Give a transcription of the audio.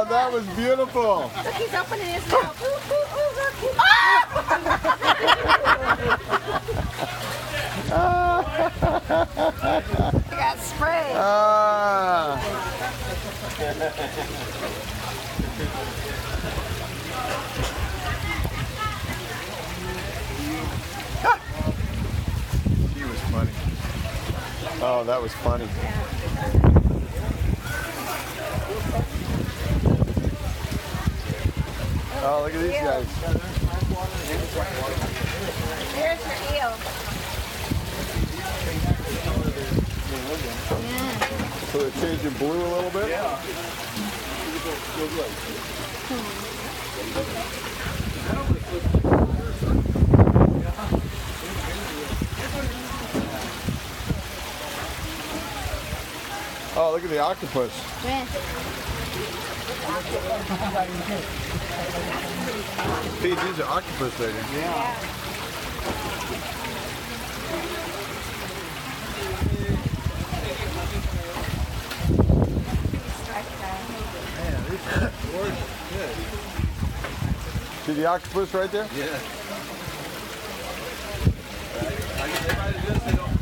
that was beautiful. Look, he's opening his mouth. Ooh, ooh, ooh, look. He got sprayed. She was funny. Oh, that was funny. Oh, look at these guys. There's your eel. So they're changing blue a little bit? Yeah. Oh, look at the octopus. Yeah. Pete, these are octopus right here. Yeah. See the octopus right there? Yeah. I guess they might have just, they don't